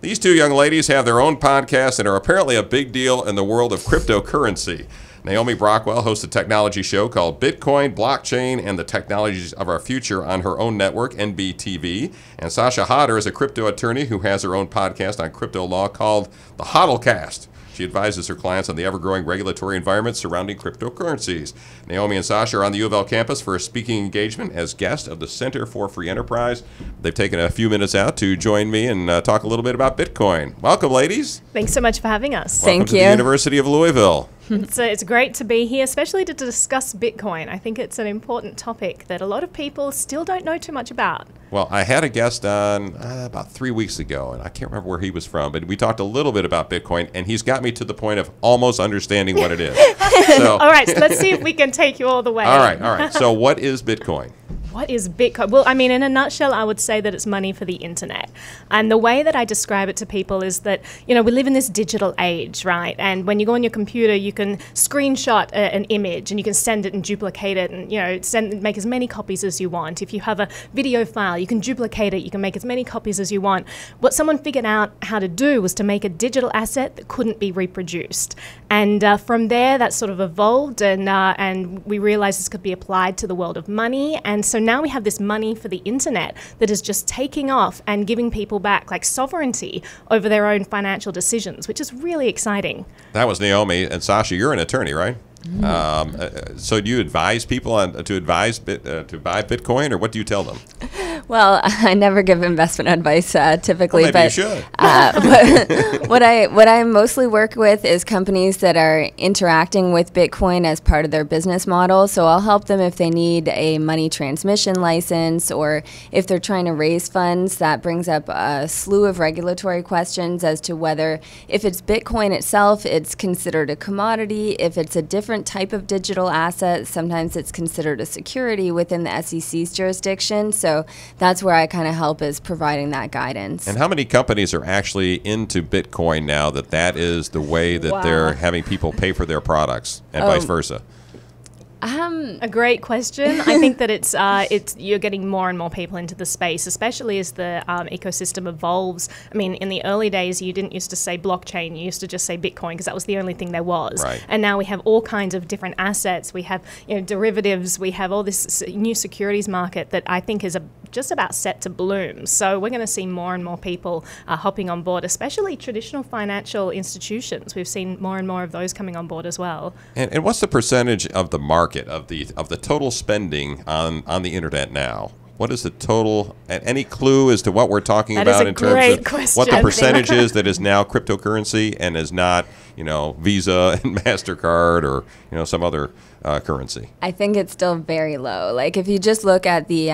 These two young ladies have their own podcast and are apparently a big deal in the world of cryptocurrency. Naomi Brockwell hosts a technology show called Bitcoin, Blockchain, and the Technologies of Our Future on her own network, NBTV. And Sasha Hodder is a crypto attorney who has her own podcast on crypto law called the Hoddercast. She advises her clients on the ever-growing regulatory environment surrounding cryptocurrencies. Naomi and Sasha are on the UofL campus for a speaking engagement as guests of the Center for Free Enterprise. They've taken a few minutes out to join me and talk a little bit about Bitcoin. Welcome, ladies. Thanks so much for having us. Welcome to the University of Louisville. It's great to be here, especially to discuss Bitcoin. I think it's an important topic that a lot of people still don't know too much about. Well, I had a guest on about 3 weeks ago, and I can't remember where he was from, but we talked a little bit about Bitcoin, and he's got me to the point of almost understanding what it is. So, all right, so let's see if we can take you all the way. All right. So what is Bitcoin? What is Bitcoin? Well, I mean, in a nutshell, I would say that it's money for the internet. And the way that I describe it to people is that, we live in this digital age, right? And when you go on your computer, you can screenshot an image and you can send it and duplicate it and, make as many copies as you want. If you have a video file, you can duplicate it. You can make as many copies as you want. What someone figured out how to do was to make a digital asset that couldn't be reproduced. And from there, that sort of evolved and we realized this could be applied to the world of money. And so now we have this money for the internet that is just taking off and giving people back like sovereignty over their own financial decisions, which is really exciting. That was Naomi. And Sasha, you're an attorney, right? So do you advise people to buy Bitcoin, or what do you tell them? Well, I never give investment advice typically, well, maybe you should. What I mostly work with is companies that are interacting with Bitcoin as part of their business model. So I'll help them if they need a money transmission license, or if they're trying to raise funds. That brings up a slew of regulatory questions as to whether, if it's Bitcoin itself, it's considered a commodity. If it's a different type of digital asset, sometimes it's considered a security within the SEC's jurisdiction. So that's where I kind of help, is providing that guidance. And how many companies are actually into Bitcoin now that is the way that they're having people pay for their products, and vice versa? A great question. I think that it's you're getting more and more people into the space, especially as the ecosystem evolves. I mean, in the early days, you didn't used to say blockchain; you used to just say Bitcoin because that was the only thing there was. Right. And now we have all kinds of different assets. We have derivatives. We have all this new securities market that I think is just about set to bloom. So we're going to see more and more people hopping on board, especially traditional financial institutions. We've seen more and more of those coming on board as well. And what's the percentage of the market of the total spending on the internet now? What is the total? Any clue as to what we're talking about in terms of what the percentage is that is now cryptocurrency and is not, Visa and MasterCard or some other currency? I think it's still very low. Like, if you just look at the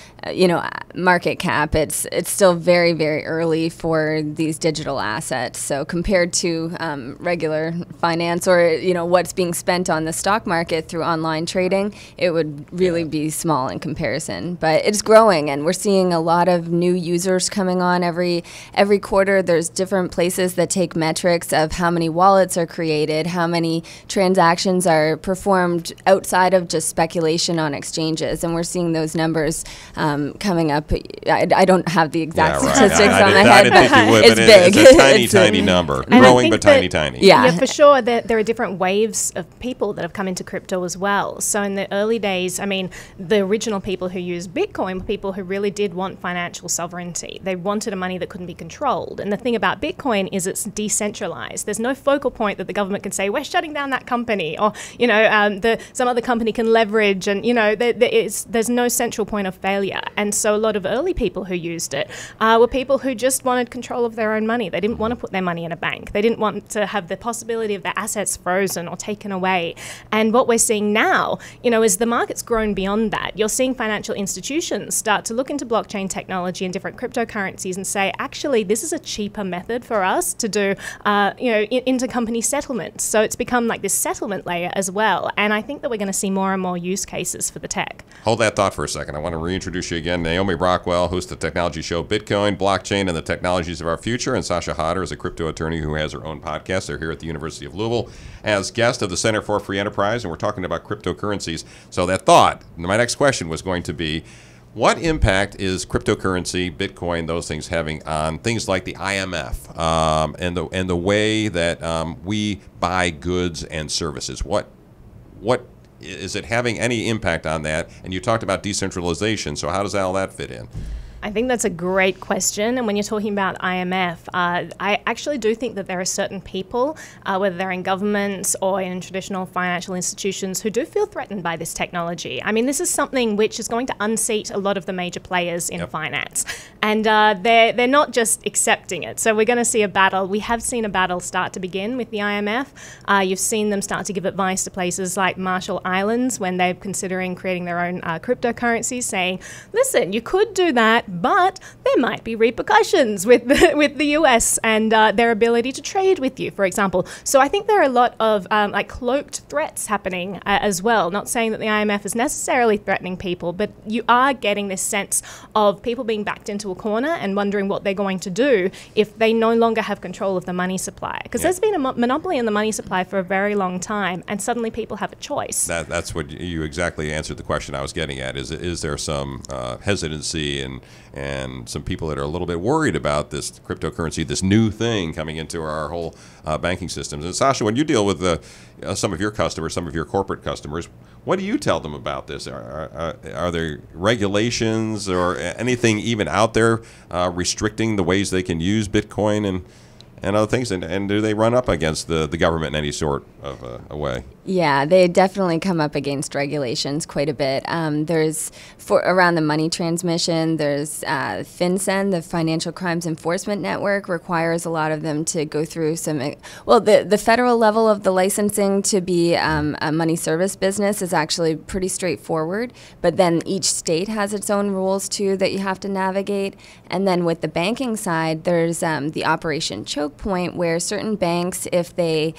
market cap, it's still very, very early for these digital assets. So compared to regular finance or what's being spent on the stock market through online trading, it would really be small in comparison. But it's growing, and we're seeing a lot of new users coming on every quarter. There's different places that take metrics of how many wallets are created, how many transactions are performed outside of just speculation on exchanges, and we're seeing those numbers coming up. I don't have the exact statistics on my head, but it's big. It's a tiny number, growing but tiny. Yeah, for sure. There are different waves of people that have come into crypto as well. So in the early days, I mean, the original people who used Bitcoin were people who really did want financial sovereignty. They wanted a money that couldn't be controlled. And the thing about Bitcoin is it's decentralized. There's no focal point that the government can say, we're shutting down that company, or some other company can leverage, and there's no central point of failure. And so a lot of early people who used it were people who just wanted control of their own money. They didn't want to put their money in a bank. They didn't want to have the possibility of their assets frozen or taken away. And what we're seeing now, is the market's grown beyond that. You're seeing financial institutions start to look into blockchain technology and different cryptocurrencies and say, actually, this is a cheaper method for us to do, intercompany settlements. So it's become like this settlement layer as well. And I think that we're going to see more and more use cases for the tech. Hold that thought for a second. I want to reintroduce you again. Naomi Brockwell hosts the technology show Bitcoin, Blockchain, and the Technologies of Our Future. And Sasha Hodder is a crypto attorney who has her own podcast. They're here at the University of Louisville as guest of the Center for Free Enterprise, and we're talking about cryptocurrencies. So that thought, my next question was going to be, What impact is cryptocurrency, Bitcoin, those things having on things like the IMF and the way that we buy goods and services? What is it having any impact on that? And you talked about decentralization, so how does all that fit in? I think that's a great question. And when you're talking about IMF, I actually do think that there are certain people, whether they're in governments or in traditional financial institutions, who do feel threatened by this technology. I mean, this is something which is going to unseat a lot of the major players in finance. And they're not just accepting it. So we're going to see a battle. We have seen a battle start to begin with the IMF. You've seen them start to give advice to places like Marshall Islands when they're considering creating their own cryptocurrencies, saying, listen, you could do that, but there might be repercussions with the US and their ability to trade with you, for example. So I think there are a lot of like cloaked threats happening as well. Not saying that the IMF is necessarily threatening people, but you are getting this sense of people being backed into a corner and wondering what they're going to do if they no longer have control of the money supply. Because there's been a monopoly in the money supply for a very long time, and suddenly people have a choice. That's what you exactly answered the question I was getting at. Is there some hesitancy and some people that are a little bit worried about this cryptocurrency, this new thing coming into our whole banking systems? And Sasha, when you deal with some of your customers, some of your corporate customers, what do you tell them about this? Are there regulations or anything even out there restricting the ways they can use Bitcoin and other things? And do they run up against the government in any sort of a way? Yeah, they definitely come up against regulations quite a bit. There's, around the money transmission, there's FinCEN, the Financial Crimes Enforcement Network, requires a lot of them to go through some, well, the federal level of the licensing to be a money service business is actually pretty straightforward, but then each state has its own rules too that you have to navigate. And then with the banking side, there's the Operation Choke Point, where certain banks, if they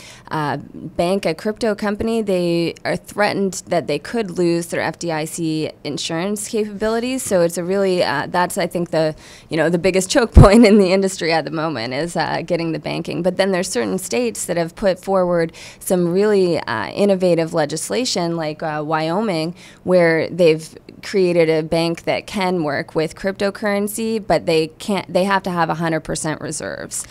bank a crypto company, they are threatened that they could lose their FDIC insurance capabilities. So it's a really that's, I think, the biggest choke point in the industry at the moment is getting the banking. But then there's certain states that have put forward some really innovative legislation, like Wyoming, where they've created a bank that can work with cryptocurrency, but they have to have 100% reserves.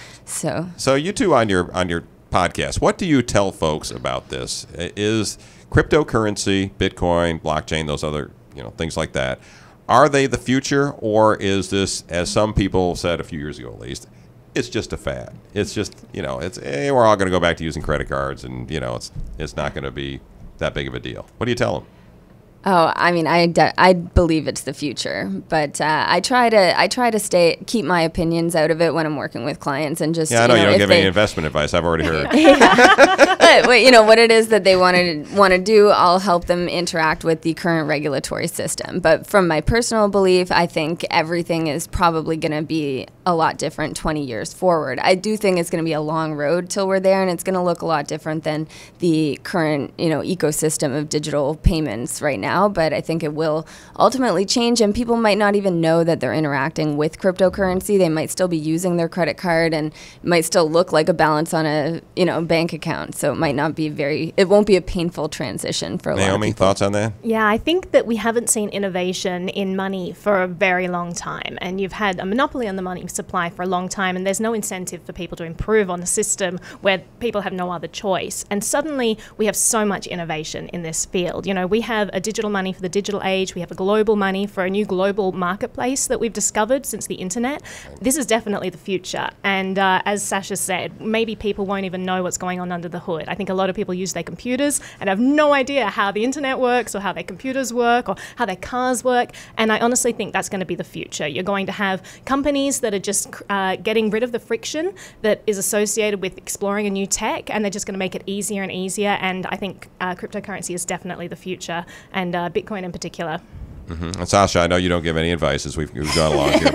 So you two on your podcast, what do you tell folks about this? Is cryptocurrency, Bitcoin, blockchain, those other things like that, are they the future, or is this, as some people said a few years ago at least, it's just a fad? It's just we're all going to go back to using credit cards, and it's not going to be that big of a deal. What do you tell them? Oh, I mean, I believe it's the future, but I try to keep my opinions out of it when I'm working with clients, and just I know you don't give any investment advice. I've already heard. But what it is that they want to do, I'll help them interact with the current regulatory system. But from my personal belief, I think everything is probably going to be a lot different 20 years forward. I do think it's going to be a long road till we're there, and it's going to look a lot different than the current ecosystem of digital payments right now. But I think it will ultimately change, and people might not even know that they're interacting with cryptocurrency. They might still be using their credit card, and it might still look like a balance on a bank account. So it might not be it won't be a painful transition for a lot of people. Naomi, thoughts on that? Yeah, I think that we haven't seen innovation in money for a very long time, and you've had a monopoly on the money supply for a long time, and there's no incentive for people to improve on a system where people have no other choice. And suddenly we have so much innovation in this field. We have a digital money for the digital age. We have a global money for a new global marketplace that we've discovered since the internet. This is definitely the future. And as Sasha said, maybe people won't even know what's going on under the hood. I think a lot of people use their computers and have no idea how the internet works, or how their computers work, or how their cars work. And I honestly think that's going to be the future. You're going to have companies that are just getting rid of the friction that is associated with exploring a new tech, and they're just going to make it easier and easier. And I think cryptocurrency is definitely the future, and Bitcoin in particular. Mm-hmm. And Sasha, I know you don't give any advice as we've gone along here,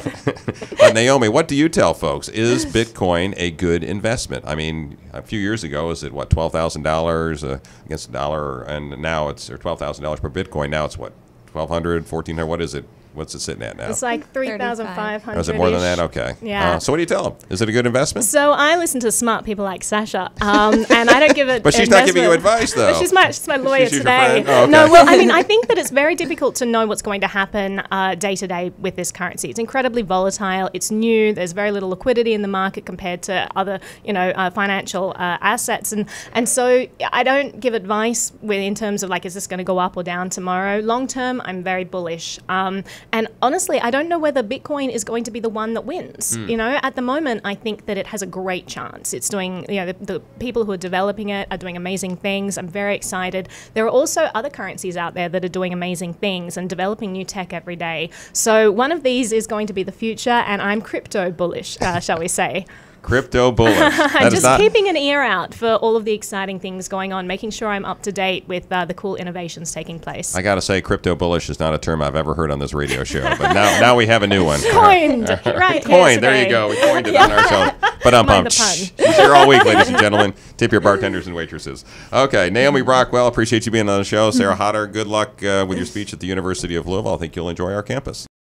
but Naomi, what do you tell folks? Is Bitcoin a good investment? I mean, a few years ago, is it what, $12,000 against a dollar, and now it's $12,000 per Bitcoin. Now it's what, $1,200, $1,400? What is it? What's it sitting at now? It's like 3,500. Oh, is it more than that? Okay. Yeah. So what do you tell them? Is it a good investment? So I listen to smart people like Sasha, and I don't give it. But she's not giving you advice, though. She's my lawyer She's today. your friend? Oh, okay. No, well, I mean, I think that it's very difficult to know what's going to happen day to day with this currency. It's incredibly volatile. It's new. There's very little liquidity in the market compared to other, financial assets, and so I don't give advice in terms of like, is this going to go up or down tomorrow? Long term, I'm very bullish, and honestly, I don't know whether Bitcoin is going to be the one that wins. At the moment, I think that it has a great chance. It's doing, the people who are developing it are doing amazing things. I'm very excited. There are also other currencies out there that are doing amazing things and developing new tech every day. So one of these is going to be the future, and I'm crypto bullish, shall we say. Crypto bullish. Just keeping an ear out for all of the exciting things going on, making sure I'm up to date with the cool innovations taking place. I got to say, crypto bullish is not a term I've ever heard on this radio show, but now we have a new one. Coined, right? Coined. There you go. We coined it on our show. But Mind the pun. She's here all week, ladies and gentlemen. Tip your bartenders and waitresses. Okay, Naomi Brockwell, appreciate you being on the show. Sarah Hodder, good luck with your speech at the University of Louisville. I think you'll enjoy our campus.